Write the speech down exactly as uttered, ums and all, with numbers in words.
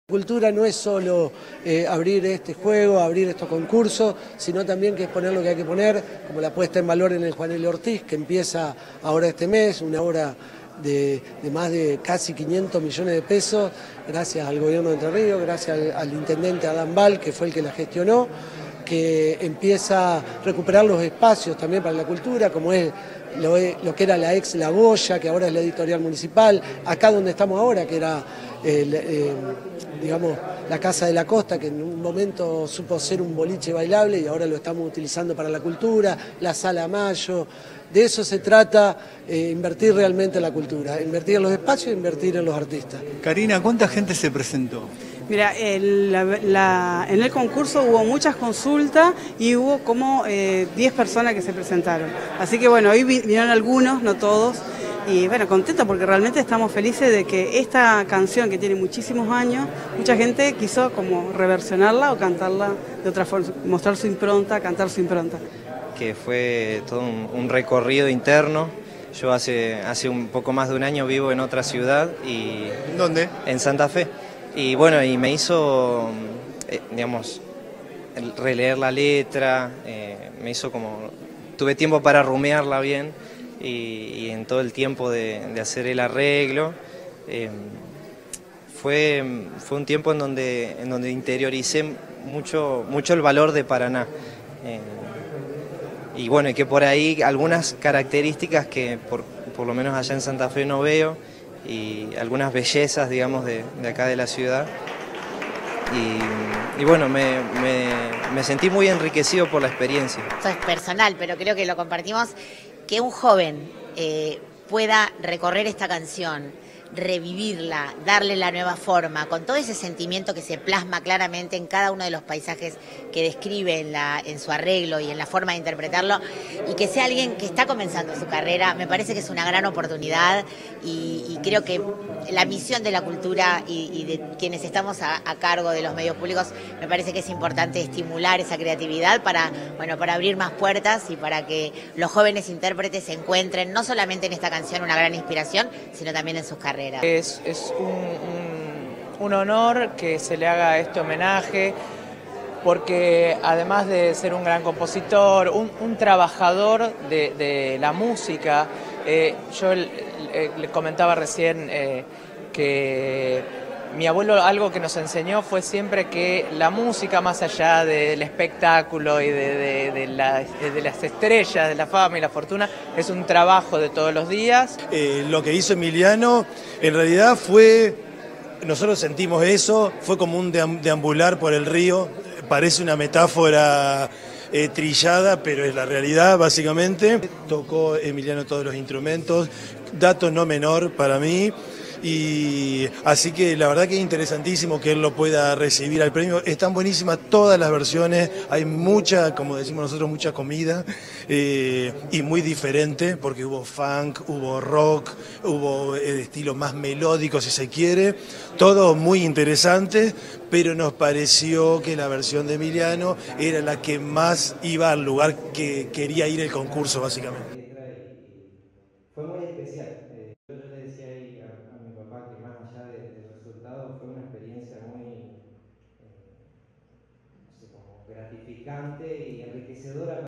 Cultura no es solo eh, abrir este juego, abrir estos concursos, sino también que es poner lo que hay que poner, como la puesta en valor en el Juan L. Ortiz, que empieza ahora este mes, una obra de, de más de casi quinientos millones de pesos, gracias al gobierno de Entre Ríos, gracias al, al intendente Adán Bal, que fue el que la gestionó, que empieza a recuperar los espacios también para la cultura, como es lo, lo que era la ex La Boya, que ahora es la editorial municipal, acá donde estamos ahora, que era el, eh, digamos, la Casa de la Costa, que en un momento supo ser un boliche bailable y ahora lo estamos utilizando para la cultura, la Sala Mayo. De eso se trata, eh, invertir realmente en la cultura, invertir en los espacios e invertir en los artistas. Karina, ¿cuánta gente se presentó? Mira, el, la, la, en el concurso hubo muchas consultas y hubo como eh, diez personas que se presentaron. Así que bueno, hoy vinieron algunos, no todos, y bueno, contenta porque realmente estamos felices de que esta canción que tiene muchísimos años, mucha gente quiso como reversionarla o cantarla de otra forma, mostrar su impronta, cantar su impronta. Que fue todo un, un recorrido interno. Yo hace, hace un poco más de un año vivo en otra ciudad y... ¿Dónde? En Santa Fe. Y bueno, y me hizo, eh, digamos, releer la letra, eh, me hizo como, tuve tiempo para rumiarla bien y, y en todo el tiempo de, de hacer el arreglo, eh, fue, fue un tiempo en donde, en donde interioricé mucho, mucho el valor de Paraná. Eh, y bueno, y que por ahí algunas características que por, por lo menos allá en Santa Fe no veo, y algunas bellezas, digamos, de, de acá de la ciudad. Y, y bueno, me, me, me sentí muy enriquecido por la experiencia. Esto es personal, pero creo que lo compartimos, que un joven eh, pueda recorrer esta canción, revivirla, darle la nueva forma, con todo ese sentimiento que se plasma claramente en cada uno de los paisajes que describe en, la, en su arreglo y en la forma de interpretarlo, y que sea alguien que está comenzando su carrera, me parece que es una gran oportunidad y, y creo que la misión de la cultura y, y de quienes estamos a, a cargo de los medios públicos, me parece que es importante estimular esa creatividad para, bueno, para abrir más puertas y para que los jóvenes intérpretes encuentren no solamente en esta canción una gran inspiración, sino también en sus carreras. Es, es un, un, un honor que se le haga este homenaje, porque además de ser un gran compositor, un, un trabajador de, de la música, eh, yo le, le comentaba recién eh, que mi abuelo algo que nos enseñó fue siempre que la música, más allá del espectáculo y de, de, de, la, de las estrellas, de la fama y la fortuna, es un trabajo de todos los días. Eh, lo que hizo Emiliano en realidad fue, nosotros sentimos eso, fue como un deambular por el río, parece una metáfora eh, trillada, pero es la realidad básicamente. Tocó Emiliano todos los instrumentos, dato no menor para mí. Y así que la verdad que es interesantísimo que él lo pueda recibir al premio. Están buenísimas todas las versiones, hay mucha, como decimos nosotros, mucha comida eh, y muy diferente, porque hubo funk, hubo rock, hubo eh, estilos más melódicos si se quiere, todo muy interesante, pero nos pareció que la versión de Emiliano era la que más iba al lugar que quería ir el concurso básicamente. Fue muy especial. Eh, yo le decía ahí a, a mi papá que más allá de, del resultado fue una experiencia muy, eh, no sé, como gratificante y enriquecedora.